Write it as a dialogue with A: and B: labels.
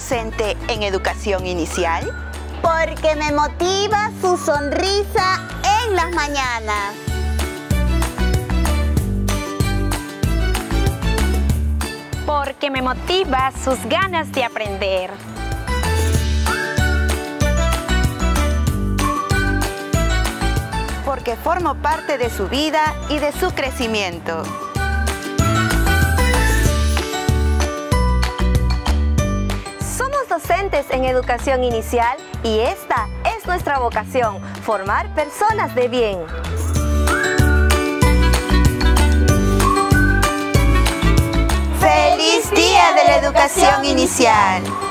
A: docente en educación inicial?
B: Porque me motiva su sonrisa en las mañanas.
C: Porque me motiva sus ganas de aprender.
A: Porque formo parte de su vida y de su crecimiento.
D: Somos docentes en educación inicial y esta es nuestra vocación, formar personas de bien.
A: ¡Feliz Día de la Educación Inicial!